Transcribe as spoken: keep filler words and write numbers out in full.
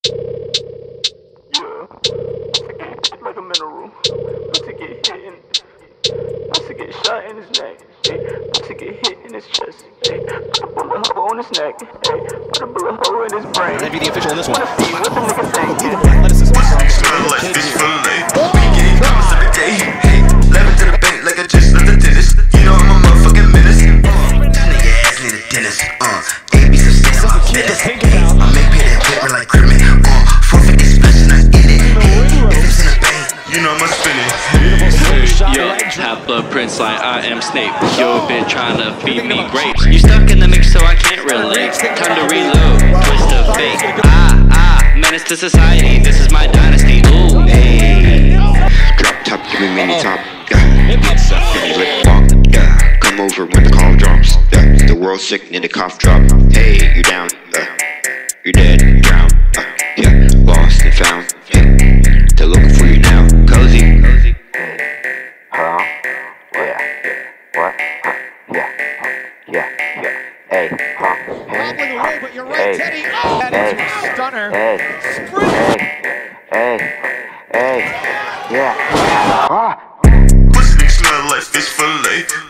Like a mineral. About to get hit in, about to get shot in his neck. About to get hit in his chest. Put a bullet hole on his neck. Put a bullet hole in his brain. That'd be the official in this one. Wanna see what the nigga saying? Smell like fish fillet. We getting commas every day. Hey, laughing to the bank like I just left the dentist. You know I'm a motherfucking menace. Uh, nigga ass need a dentist. Uh, A B so stand on my business. I make pay that paper like criminal. Uh, forfeit this special, not in it. If it's in the bank, you know I'ma spin it. Yo, have blueprints like I am Snape. Yo, been trying to feed me grapes. You stuck in the mix, so I can't relate. Time to reload, twist of fate. Ah, ah, menace to society. This is my dynasty. Ooh, hey. Drop top, give me mini top. Yeah, pizza, give me lip walk. Yeah, come over when the call drops. Yeah, the world's sick, need a cough drop. Hey, you're down. Uh, you're dead, drowned. Uh, yeah, lost and found. Yeah, they're looking for you now. Cozy. Cozy. Huh? Yeah. What? Huh? Yeah. Yeah. Yeah. Hey. Huh? Wobbling away, but you're right, Hey. Teddy. Oh, that Hey. is a stunner. Hey. Sprint. Hey. Hey. Hey. Yeah. Ah. Pussy nigga smell like fish fillet.